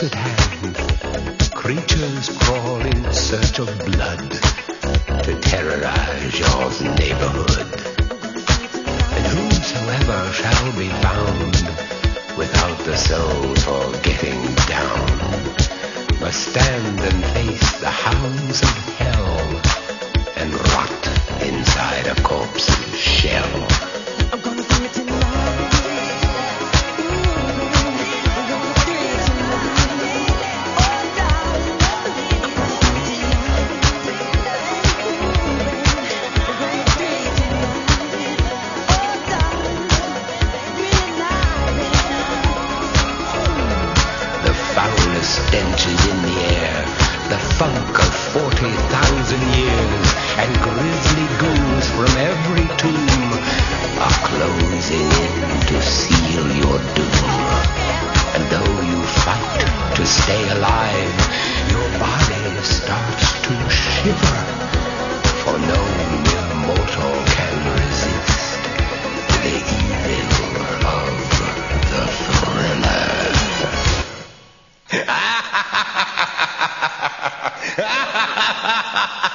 at hand, creatures crawl in search of blood to terrorize your neighborhood. And whosoever shall be found without the soul for getting down must stand and face the hounds of hell and rot inside a corpse's shell. I'm gonna do it tonight. Stench is in the air, the funk of 40,000 years, and grisly ghouls from every tomb are closing in to seal your doom. And though you fight to stay alive, your body starts to shiver, for no mere mortal can resist the evil of the thriller. Ha ha ha ha ha ha!